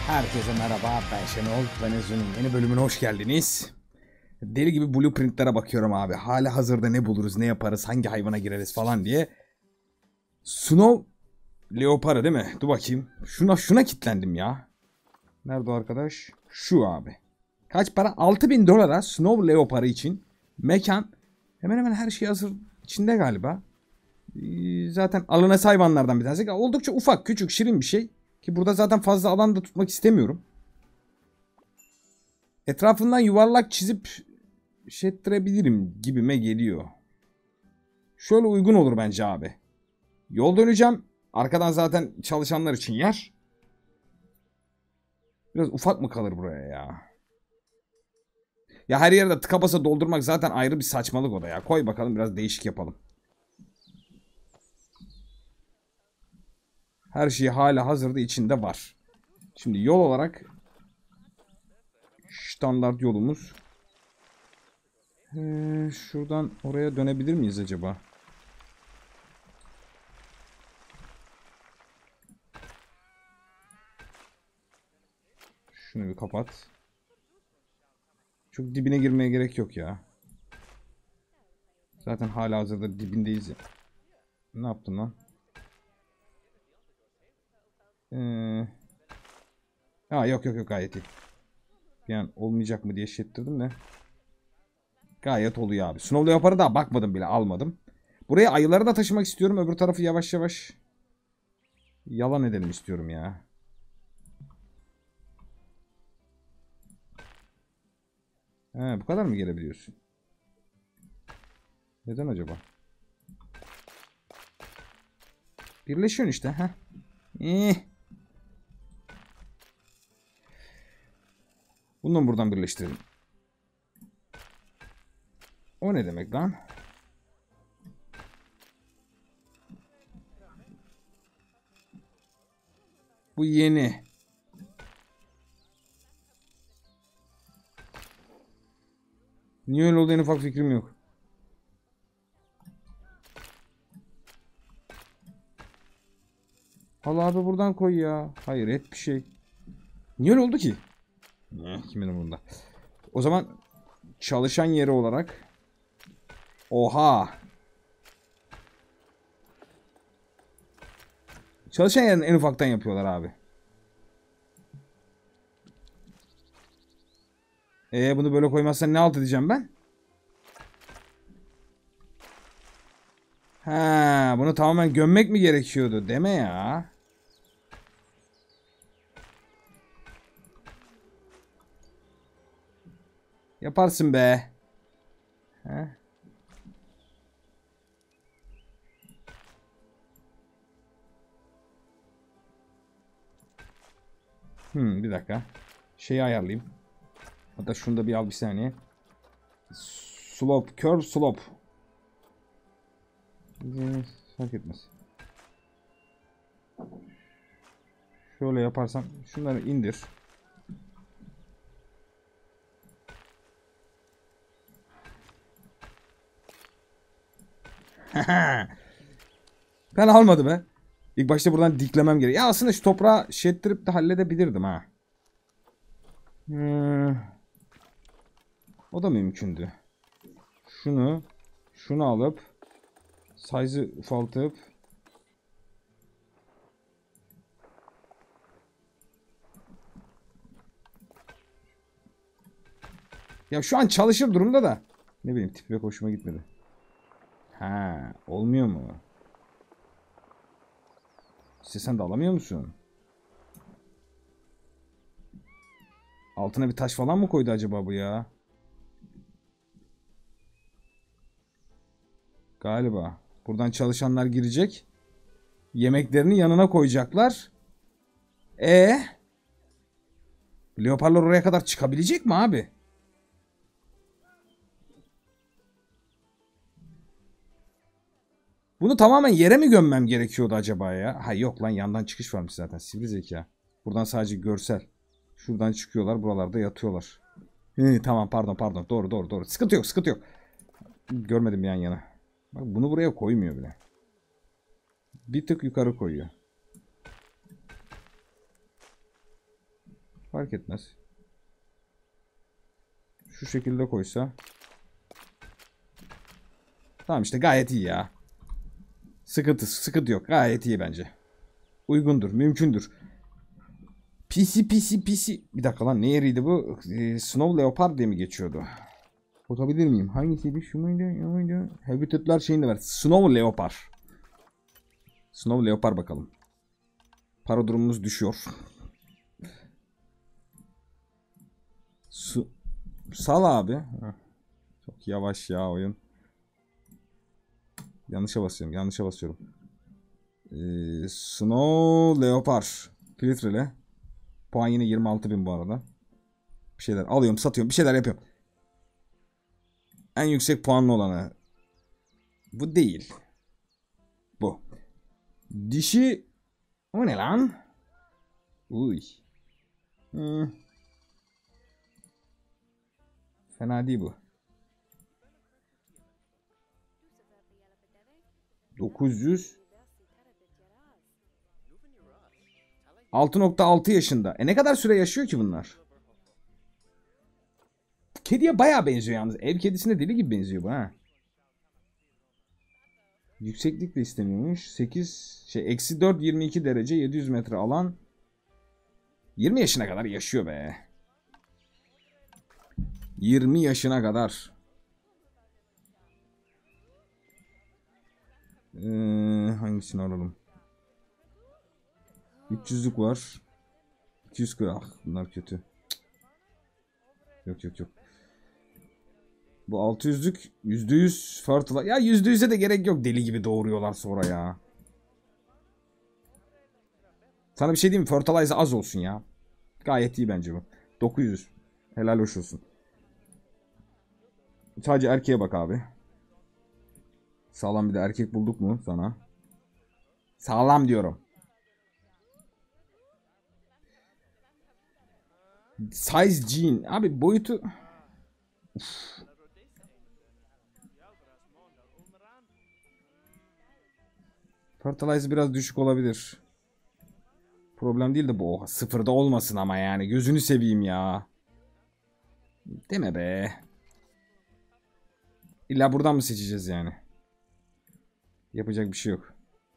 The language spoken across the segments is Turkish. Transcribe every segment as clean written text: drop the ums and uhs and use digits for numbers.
Herkese merhaba, ben Şenol. Venezuela'nın yeni bölümüne hoş geldiniz. Deli gibi blueprintlere bakıyorum abi. Hala hazırda ne buluruz, ne yaparız, hangi hayvana gireriz falan diye. Snow Leopar'ı değil mi? Dur bakayım. Şuna kilitlendim ya. Nerede o arkadaş? Şu abi. Kaç para? 6.000 dolara Snow Leopar'ı için mekan. Hemen hemen her şey hazır içinde galiba. Zaten alınası hayvanlardan bir tanesi. Oldukça ufak, küçük, şirin bir şey. Ki burada zaten fazla alan da tutmak istemiyorum. Etrafından yuvarlak çizip şey ettirebilirim gibime geliyor. Şöyle uygun olur bence abi. Yol döneceğim. Arkadan zaten çalışanlar için yer. Biraz ufak mı kalır buraya ya? Ya her yerde tıka basa doldurmak zaten ayrı bir saçmalık o da ya. Koy bakalım biraz değişik yapalım. Her şey hala hazırda içinde var. Şimdi yol olarak standart yolumuz. Şuradan oraya dönebilir miyiz acaba? Şunu bir kapat. Çok dibine girmeye gerek yok ya. Zaten hala hazırda dibindeyiz ya. Ne yaptın lan? Yok gayet iyi. Yani olmayacak mı diye şey ettirdim de. Gayet oluyor abi. Snow Leopard'a daha bakmadım bile, almadım. Buraya ayıları da taşımak istiyorum. Öbür tarafı yavaş yavaş yalan edelim istiyorum ya. Bu kadar mı gelebiliyorsun? Neden acaba? Birleşiyorsun işte. Heh. Bunu buradan birleştirelim. O ne demek lan? Bu yeni. Niye öyle oldu en ufak fikrim yok. Al abi buradan koy ya. Hayır et bir şey. Niye öyle oldu ki? Kimin umurunda? O zaman çalışan yeri olarak. Oha. Çalışan yerini en ufaktan yapıyorlar abi. Bunu böyle koymazsan ne alt edeceğim ben? Bunu tamamen gömmek mi gerekiyordu? Deme ya. Yaparsın be. He? Bir dakika. Şeyi ayarlayayım. Hatta şunu da bir al bir saniye. Slope, curve slope. Fark etmez. Şöyle yaparsam şunları indir. Ben almadı be. İlk başta buradan diklemem gerek. Ya aslında şu toprağı şey ettirip de halledebilirdim ha. O da mümkündü. Şunu alıp size'ı ufaltıp ya şu an çalışır durumda da ne bileyim tipi pek hoşuma gitmedi. Olmuyor mu? İşte sen de alamıyor musun? Altına bir taş falan mı koydu acaba bu ya? Galiba. Buradan çalışanlar girecek. Yemeklerini yanına koyacaklar. Leoparlar oraya kadar çıkabilecek mi abi? Bunu tamamen yere mi gömmem gerekiyordu acaba ya? Yok lan, yandan çıkış varmış zaten. Sivri zeka. Buradan sadece görsel. Şuradan çıkıyorlar, buralarda yatıyorlar. Tamam, pardon. Doğru. Sıkıntı yok. Görmedim yan yana. Bak bunu buraya koymuyor bile. Bir tık yukarı koyuyor. Fark etmez. Şu şekilde koysa. Tamam işte gayet iyi ya. Sıkıntı yok. Gayet iyi bence. Uygundur. Mümkündür. Pisi. Bir dakika lan, ne yeriydi bu? Snow Leopard diye mi geçiyordu? Bakabilir miyim? Hangisiydi? Şu muydu? Habitatlar şeyinde var. Snow Leopard. Snow Leopard bakalım. Para durumumuz düşüyor. Sal abi. Heh. Çok yavaş ya oyun. Yanlışa basıyorum. Snow Leopard. Filtrele. Puan yine 26.000 bu arada. Bir şeyler alıyorum, satıyorum, bir şeyler yapıyorum. En yüksek puanlı olanı. Bu değil. Bu. Dişi. O ne lan? Uy. Fena değil bu. 900. 6.6 yaşında. Ne kadar süre yaşıyor ki bunlar? Kediye bayağı benziyor yalnız. Ev kedisine deli gibi benziyor bu ha. Yükseklik de istemiyormuş. 8 eksi 4 22 derece 700 metre alan. 20 yaşına kadar yaşıyor be. 20 yaşına kadar. Hangisini alalım? 300'lük var. 240. Ah, bunlar kötü. Yok. Bu 600'lük %100 fertilizer. Ya %100'e de gerek yok. Deli gibi doğuruyorlar sonra ya. Sana bir şey diyeyim mi? Fertilizer az olsun ya. Gayet iyi bence bu. 900. Helal hoş olsun. Sadece erkeğe bak abi. Sağlam bir de erkek bulduk mu sana? Sağlam diyorum. Size jean. Abi boyutu... Uf. Fertilizer biraz düşük olabilir. Problem değil de bu sıfırda olmasın ama yani. Gözünü seveyim ya. Deme be. İlla buradan mı seçeceğiz yani? Yapacak bir şey yok.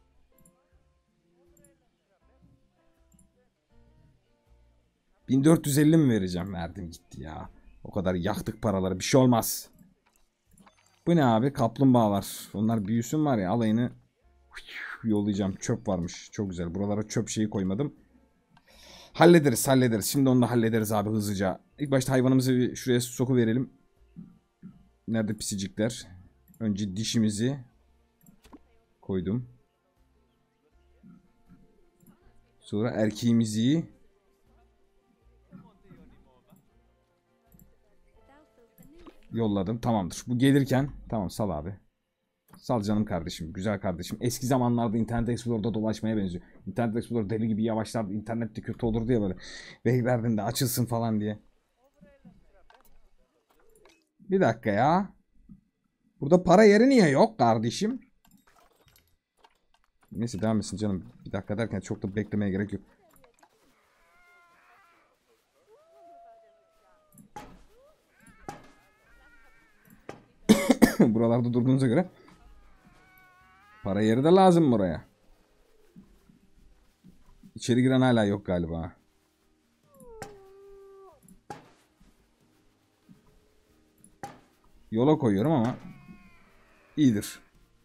$1450 mi vereceğim? Verdim gitti ya. O kadar yaktık paraları. Bir şey olmaz. Bu ne abi? Kaplumbağalar. Onlar büyüsün var ya, alayını yollayacağım. Çöp varmış. Çok güzel. Buralara çöp şeyi koymadım. Hallederiz. Şimdi onu da hallederiz abi hızlıca. İlk başta hayvanımızı bir şuraya sokuverelim. Nerede pisicikler? Önce dişimizi koydum. Sonra erkeğimizi yolladım. Tamamdır. Bu gelirken tamam, sal abi. Sal canım kardeşim. Güzel kardeşim. Eski zamanlarda Internet Explorer'da dolaşmaya benziyor. Internet Explorer deli gibi yavaşlardı. İnternette kötü olur diye böyle. Beklerdin açılsın falan diye. Bir dakika ya. Burada para yeri niye yok kardeşim? Neyse devam etsin canım. Bir dakika derken çok da beklemeye gerek yok. Buralarda durduğunuza göre para yeri de lazım buraya. İçeri giren hala yok galiba. Yola koyuyorum ama iyidir.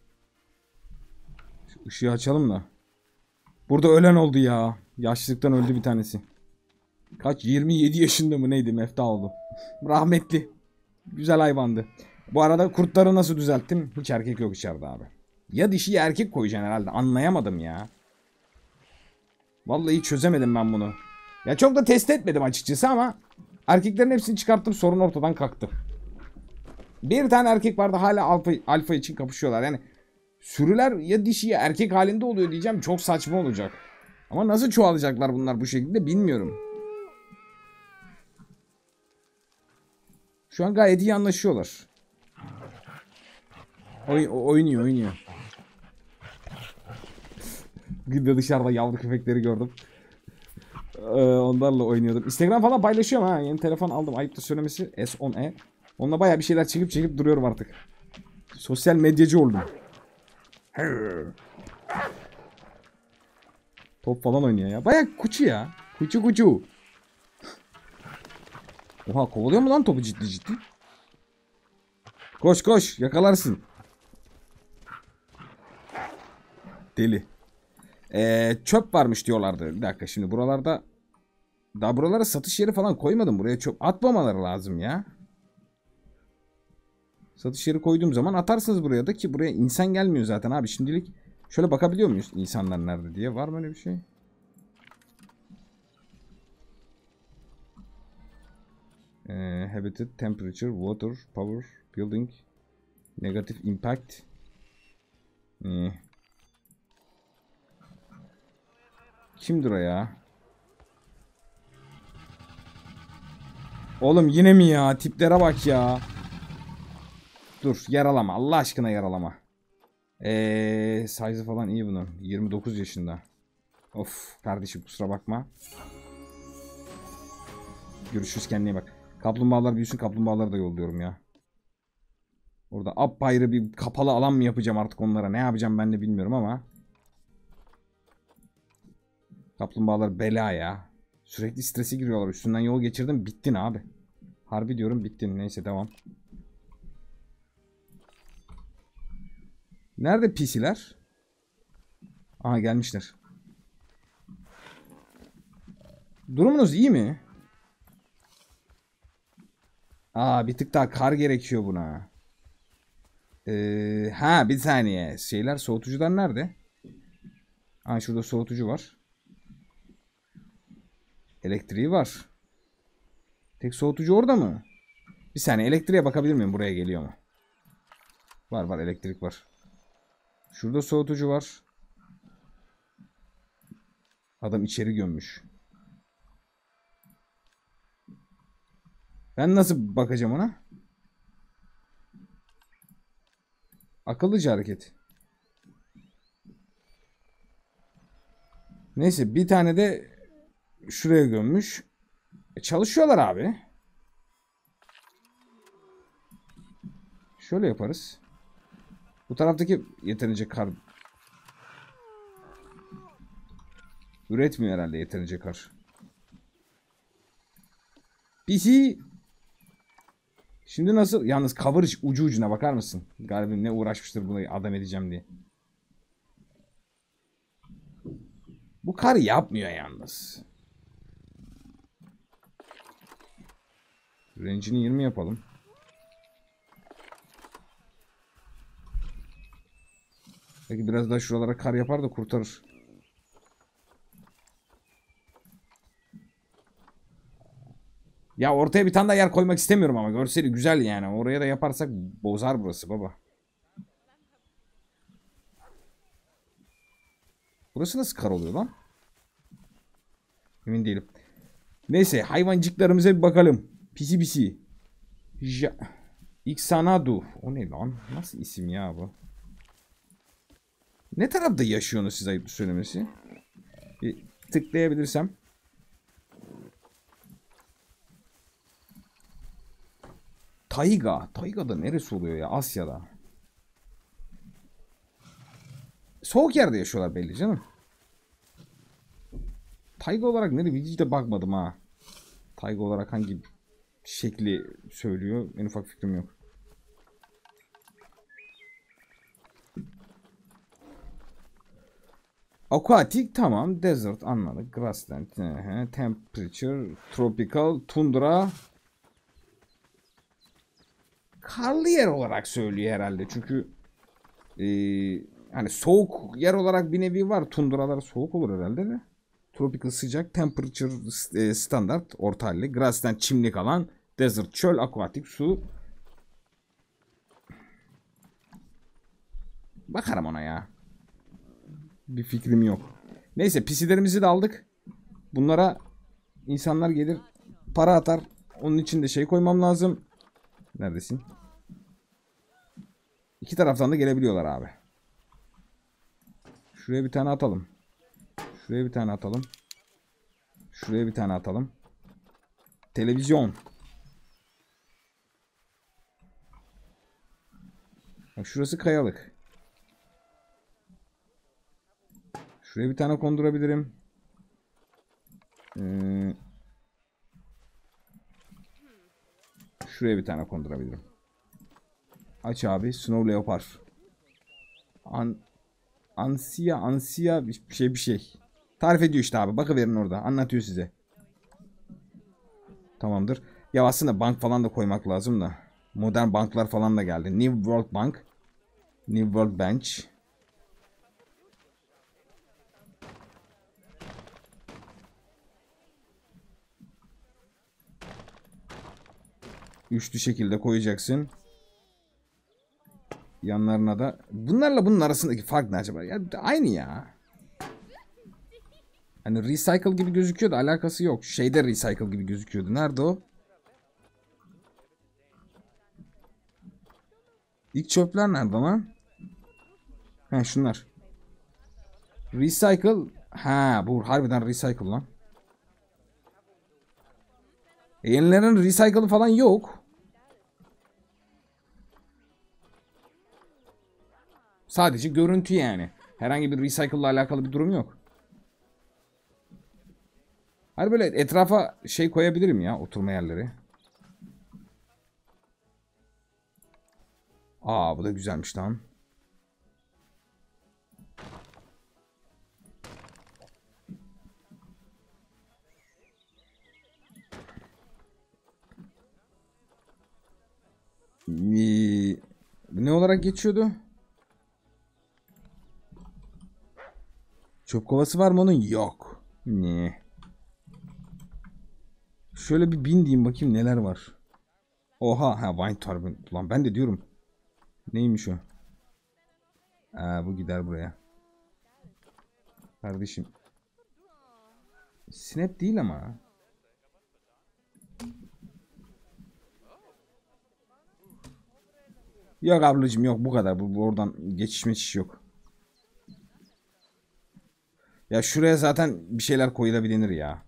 Şu ışığı açalım da. Burada ölen oldu ya. Yaşlılıktan öldü bir tanesi. Kaç? 27 yaşında mı neydi? Mefta oldu. Rahmetli. Güzel hayvandı. Bu arada kurtları nasıl düzelttim? Hiç erkek yok içeride abi. Ya dişi ya erkek koyacaksın herhalde. Anlayamadım ya. Vallahi çözemedim ben bunu. Ya çok da test etmedim açıkçası ama erkeklerin hepsini çıkarttım, sorun ortadan kalktı. Bir tane erkek vardı, hala alfa için kapışıyorlar. Yani sürüler ya dişi ya erkek halinde oluyor diyeceğim. Çok saçma olacak. Ama nasıl çoğalacaklar bunlar bu şekilde bilmiyorum. Şu an gayet iyi anlaşıyorlar. Oynuyor. Bugün de dışarıda yavru köpekleri gördüm. Onlarla oynuyordum. Instagram falan paylaşıyorum ha. Yeni telefon aldım. Ayıptır söylemesi. S10e. Onunla baya bir şeyler çekip duruyorum artık. Sosyal medyacı oldum. Top falan oynuyor ya. Baya kuçu ya. Kuçu. Oha, kovalıyor mu lan topu ciddi? Koş yakalarsın. Deli. Çöp varmış diyorlardı. Bir dakika, şimdi buralarda daha buralara satış yeri falan koymadım. Buraya çöp atmamaları lazım ya. Satış yeri koyduğum zaman atarsınız buraya da, ki buraya insan gelmiyor zaten abi. Şimdilik şöyle bakabiliyor muyuz insanlar nerede diye. Var mı öyle bir şey? Habitat, temperature, water, power, building, negative impact. Kimdir o ya? Oğlum yine mi ya? Tiplere bak ya. Dur, yaralama. Allah aşkına yaralama. Size falan iyi bunun. 29 yaşında. Of kardeşim, kusura bakma. Görüşürüz, kendine bak. Kaplumbağalar büyüsün, kaplumbağaları da yolluyorum ya. Orada apayrı bir kapalı alan mı yapacağım artık onlara? Ne yapacağım ben de bilmiyorum ama. Kaplumbağalar bela ya. Sürekli strese giriyorlar. Üstünden yol geçirdim. Bittin abi. Harbi diyorum, bittin. Neyse, devam. Nerede PC'ler? Aha, gelmişler. Durumunuz iyi mi? Aa, bir tık daha kar gerekiyor buna. Ha, bir saniye. Şeyler, soğutucular nerede? Aa, şurada soğutucu var. Elektriği var. Tek soğutucu orada mı? Bir saniye, elektriğe bakabilir miyim? Buraya geliyor mu? Var, elektrik var. Şurada soğutucu var. Adam içeri gömmüş. Ben nasıl bakacağım ona? Akıllıca hareket. Neyse, bir tane de şuraya gömmüş. Çalışıyorlar abi. Şöyle yaparız. Bu taraftaki yeterince kar üretmiyor herhalde, yeterince kar. PC. Şimdi nasıl? Yalnız coverage ucu ucuna bakar mısın? Garibim ne uğraşmıştır bunu adam edeceğim diye. Bu kar yapmıyor yalnız. Range'ini 20 yapalım. Peki biraz daha şuralara kar yapar da kurtarır. Ya ortaya bir tane daha yer koymak istemiyorum ama görseli güzel yani. Oraya da yaparsak bozar burası baba. Burası nasıl kar oluyor lan? Emin değilim. Neyse, hayvancıklarımıza bir bakalım. Pisi pisi. Xanadu. O ne lan? Nasıl isim ya bu? Ne tarafta yaşıyorsunuz siz, ayıp söylemesi? Bir tıklayabilirsem. Tayga. Tayga'da neresi oluyor ya? Asya'da. Soğuk yerde yaşıyorlar belli canım. Tayga olarak nereye, hiç de bakmadım ha. Tayga olarak hangi şekli söylüyor? En ufak fikrim yok. Aquatic tamam. Desert anladık. Grassland. Temperature. Tropical. Tundra. Karlı yer olarak söylüyor herhalde. Çünkü hani soğuk yer olarak bir nevi var. Tundralar soğuk olur herhalde de. Tropical sıcak. Temperature standart. Orta halli. Grassland çimlik alan. Desert çöl. Aquatic su. Bakarım ona ya. Bir fikrim yok. Neyse, pisilerimizi de aldık. Bunlara insanlar gelir, para atar. Onun için de şey koymam lazım. Neredesin? İki taraftan da gelebiliyorlar abi. Şuraya bir tane atalım. Şuraya bir tane atalım. Şuraya bir tane atalım. Televizyon. Bak şurası kayalık. Şuraya bir tane kondurabilirim. Şuraya bir tane kondurabilirim. Aç abi. Snow Leopard. Ansiya bir şey. Tarif ediyor işte abi. Bakıverin orada. Anlatıyor size. Tamamdır. Ya aslında bank falan da koymak lazım da. Modern banklar falan da geldi. New World Bank. New World Bench. Üçlü şekilde koyacaksın. Yanlarına da. Bunlarla bunun arasındaki fark ne acaba? Ya aynı ya. Hani recycle gibi gözüküyor da alakası yok. Şeyde recycle gibi gözüküyordu. Nerede o? İlk çöpler nerede lan? Ha şunlar. Recycle. Ha bu harbiden recycle lan. Yenilerin recycle'ı falan yok. Sadece görüntü yani. Herhangi bir recycle ile alakalı bir durum yok. Hani böyle etrafa şey koyabilirim ya, oturma yerleri. Aa bu da güzelmiş lan. Ne olarak geçiyordu? Çöp kovası var mı onun? Yok. Ne? Şöyle bir bin diyeyim bakayım neler var. Oha ha wine turbine. Ulan ben de diyorum. Neymiş o? Aa, bu gider buraya. Kardeşim. Snap değil ama. Yok ablacığım yok bu kadar. Bu oradan geçiş meçiş yok. Ya şuraya zaten bir şeyler koyulabilir ya.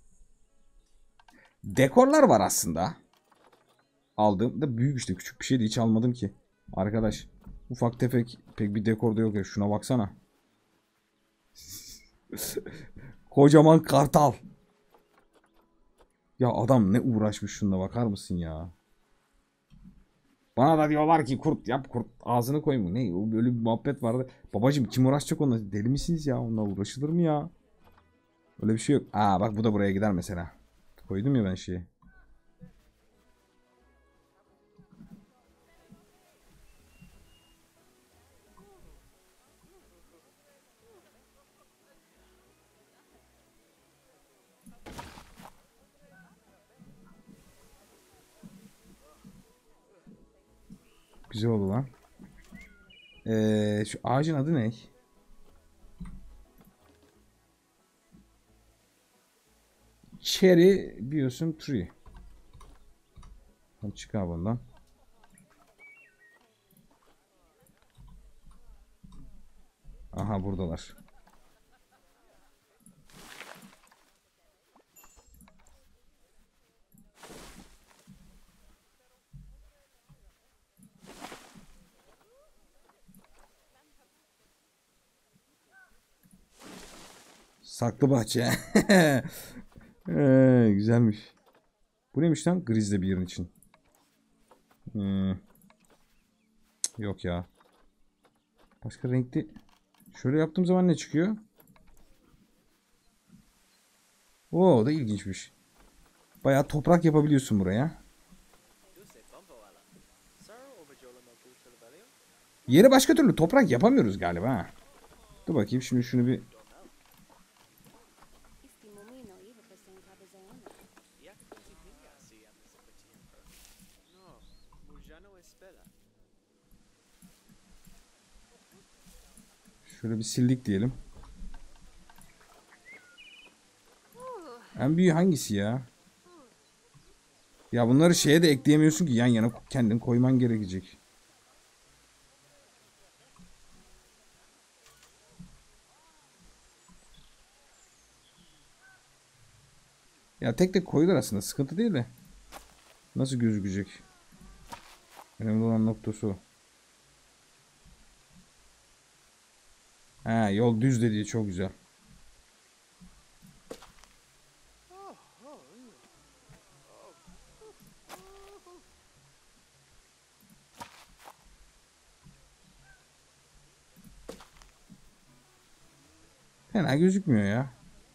Dekorlar var aslında. Aldığım da büyük işte, küçük bir şey de hiç almadım ki. Arkadaş ufak tefek pek bir dekor da yok ya, şuna baksana. Kocaman kartal. Ya adam ne uğraşmış, şuna bakar mısın ya. Bana da diyorlar ki kurt yap, kurt ağzını koyma. Ne o, böyle bir muhabbet vardı. Babacım kim uğraşacak onunla, deli misiniz ya, onunla uğraşılır mı ya? Öyle bir şey yok. Aa bak bu da buraya gider mesela. Koydum ya ben şeyi. Güzel oldu lan. Şu ağacın adı ne? Cherry Blossom Tree. Hadi çıkar bundan. Aha buradalar. Saklı bahçe. Güzelmiş. Bu neymiş lan? Grizle bir yerin için. Hmm, yok ya. Başka renkli. Şöyle yaptığım zaman ne çıkıyor? Oo, o da ilginçmiş. Bayağı toprak yapabiliyorsun buraya. Yeri başka türlü toprak yapamıyoruz galiba. Ha. Dur bakayım şimdi şunu bir. Şöyle bir sildik diyelim. En büyüğü hangisi ya? Ya bunları şeye de ekleyemiyorsun ki, yan yana kendin koyman gerekecek. Ya tek tek koyulur aslında. Sıkıntı değil de. Nasıl gözükecek? Önemli olan noktası o. Ha, yol düz dediği çok güzel. Fena gözükmüyor ya.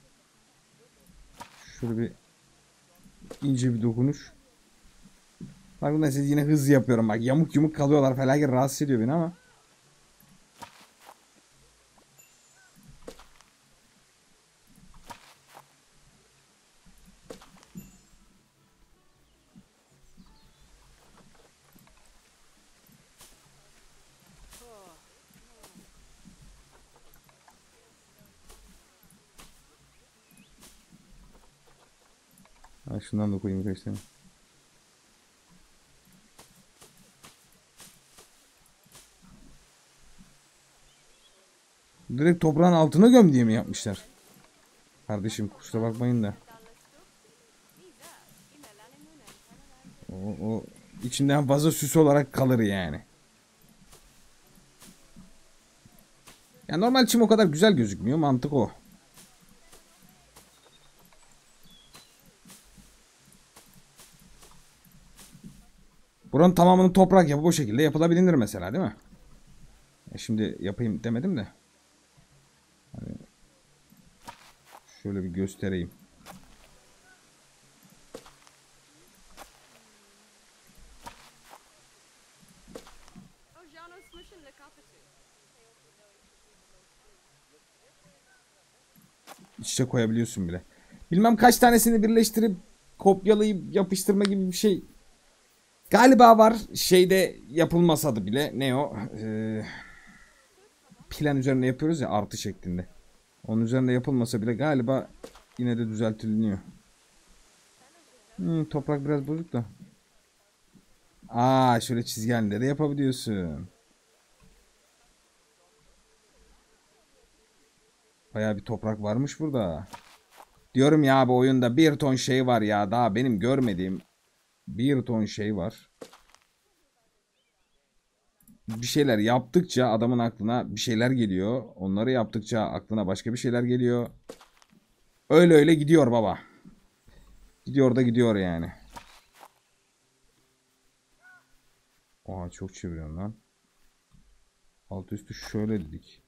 Şöyle bir ince bir dokunuş. Farkında siz yine hız yapıyorum bak. Yamuk yumuk kalıyorlar falan, rahatsız ediyor beni ama. Ha, şundan da koyayım birkaç tane. Direkt toprağın altına göm diye mi yapmışlar? Kardeşim kusura bakmayın da. O içinden fazla süs olarak kalır yani. Ya normal çim o kadar güzel gözükmüyor. Mantık o. Buranın tamamını toprak yapıp o şekilde yapılabilir mesela, değil mi? Şimdi yapayım demedim de. Hani şöyle bir göstereyim. İç içe koyabiliyorsun bile. Bilmem kaç tanesini birleştirip kopyalayıp yapıştırma gibi bir şey galiba var. Şeyde yapılmasa da bile, ne o? Plan üzerinde yapıyoruz ya, artı şeklinde. Onun üzerinde yapılmasa bile galiba yine de düzeltiliyor. Toprak biraz bozuk da. Aa, şöyle çizgi halinde de yapabiliyorsun. Bayağı bir toprak varmış burada. Diyorum ya, bu oyunda bir ton şey var ya, daha benim görmediğim bir ton şey var. Bir şeyler yaptıkça adamın aklına bir şeyler geliyor. Onları yaptıkça aklına başka bir şeyler geliyor. Öyle öyle gidiyor baba. Gidiyor da gidiyor yani. Oha, çok çeviriyorum lan. Alt üstü şöyle dedik.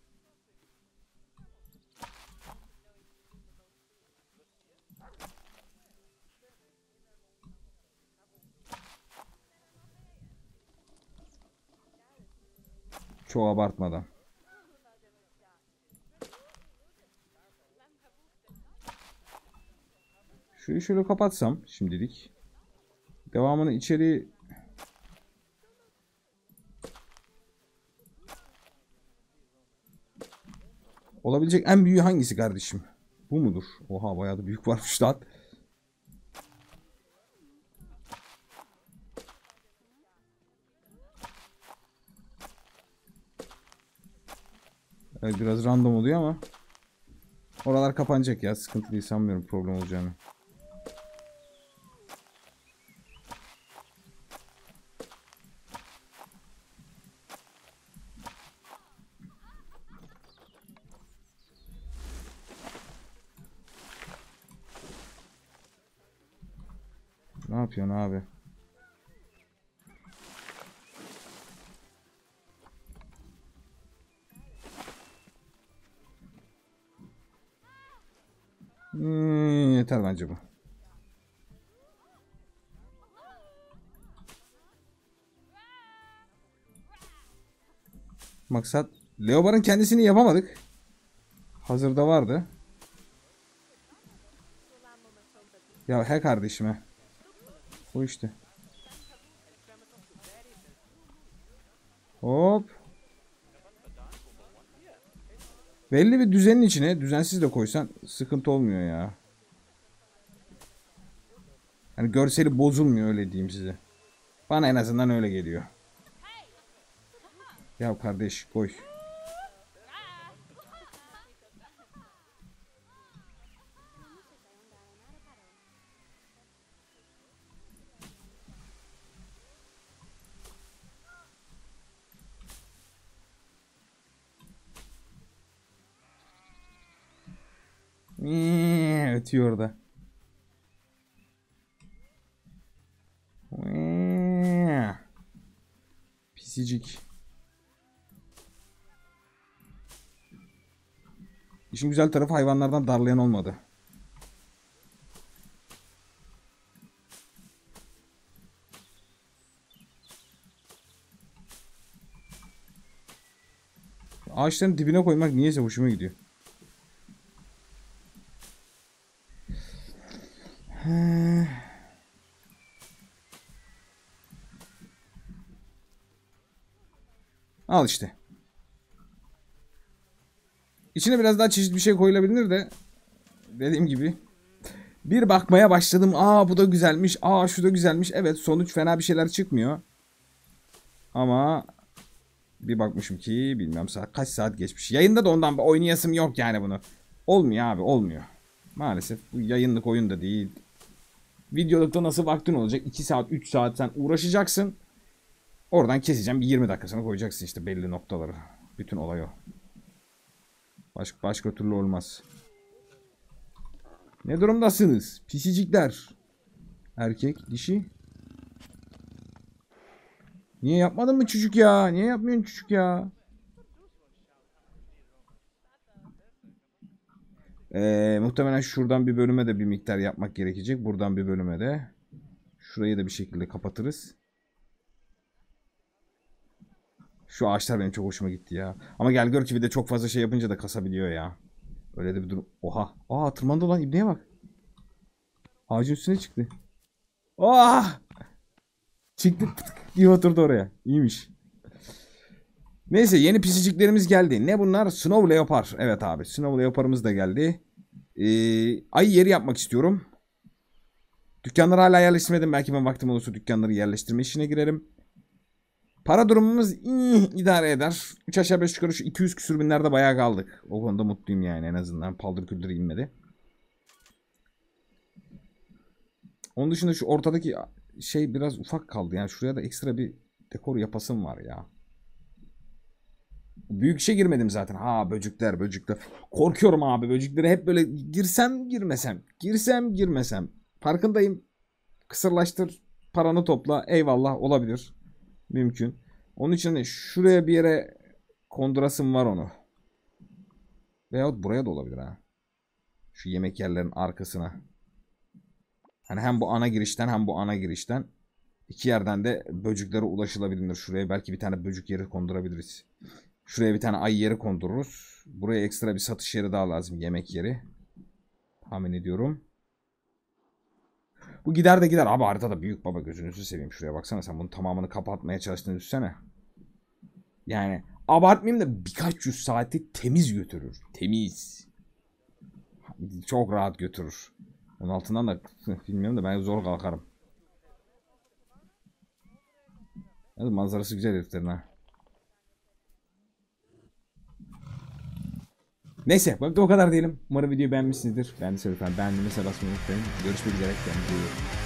Çok abartmadan. Şurayı şöyle kapatsam şimdilik. Devamını içeri... Olabilecek en büyüğü hangisi kardeşim? Bu mudur? Oha, bayağı da büyük varmış lan. Evet, biraz random oluyor ama. Oralar kapanacak ya. Sıkıntı değil, sanmıyorum problem olacağını. Ne yapıyorsun abi? Yeter bence bu. Maksat Leobar'ın kendisini yapamadık. Hazırda vardı. Ya he kardeşime. O işte. Hop. Belli bir düzenin içine düzensiz de koysan sıkıntı olmuyor ya. Hani görseli bozulmuyor, öyle diyeyim size. Bana en azından öyle geliyor. Ya kardeş koy. Ötüyor orada. Pisicik. İşin güzel tarafı hayvanlardan darlayan olmadı. Ağaçların dibine koymak niyeyse hoşuma gidiyor. Al işte. İçine biraz daha çeşitli bir şey koyulabilir de dediğim gibi bir bakmaya başladım. Aa bu da güzelmiş. Aa şu da güzelmiş. Evet sonuç fena bir şeyler çıkmıyor. Ama bir bakmışım ki bilmem kaç saat geçmiş. Yayında da ondan oynayasım yok yani bunu. Olmuyor abi olmuyor. Maalesef bu yayınlık oyun da değil. Videolukta nasıl vaktin olacak? 2 saat 3 saat sen uğraşacaksın. Oradan keseceğim bir 20 dakikasını koyacaksın işte belli noktaları. Bütün olay o. Başka türlü olmaz. Ne durumdasınız? Pisicikler. Erkek, dişi. Niye yapmadın mı çocuk ya? Niye yapmıyorsun çocuk ya? Muhtemelen şuradan bir bölüme de bir miktar yapmak gerekecek. Buradan bir bölüme de. Şurayı da bir şekilde kapatırız. Şu ağaçlar benim çok hoşuma gitti ya. Ama gel gör ki bir de çok fazla şey yapınca da kasabiliyor ya. Öyle de bir durum. Oha. Aa tırmandı lan ibneye bak. Ağacın üstüne çıktı. Oha. Çıktı diye oturdu oraya. İyiymiş. Neyse yeni pisiciklerimiz geldi. Ne bunlar? Snow Leopard. Evet abi. Snow Leopard'ımız da geldi. Ayı yeri yapmak istiyorum. Dükkanları hala yerleştirmedim. Belki ben vaktim olursa dükkanları yerleştirme işine girerim. Para durumumuz idare eder. 3 aşağı 5 yukarı şu 200 küsür binlerde bayağı kaldık. O konuda mutluyum yani en azından. Paldır küldür inmedi. Onun dışında şu ortadaki şey biraz ufak kaldı. Yani şuraya da ekstra bir dekor yapasım var ya. Büyük işe girmedim zaten. Ha böcekler. Korkuyorum abi böceklere hep böyle girsem girmesem. Girsem girmesem. Farkındayım. Kısırlaştır. Paranı topla. Eyvallah olabilir. Mümkün. Onun için de şuraya bir yere kondurasım var onu. Veyahut buraya da olabilir ha. Şu yemek yerlerinin arkasına. Hani hem bu ana girişten hem bu ana girişten. İki yerden de böceklere ulaşılabilir. Şuraya belki bir tane böcek yeri kondurabiliriz. Şuraya bir tane ayı yeri kondururuz. Buraya ekstra bir satış yeri daha lazım. Yemek yeri. Tahmin ediyorum. Bu gider de gider. Abi harita da büyük baba gözünüzü seveyim. Şuraya baksana sen bunun tamamını kapatmaya çalıştığını düşünsene. Yani abartmayayım da birkaç yüz saati temiz götürür. Temiz. Çok rahat götürür. Onun altından da bilmiyorum da ben zor kalkarım. Evet, manzarası güzel heriflerin ha. Neyse bu o kadar diyelim. Umarım videoyu beğenmişsinizdir. Beğendiyseniz lütfen beğendiğinize basmayı unutmayın. Görüşmek üzere. Kendinize iyi bakın.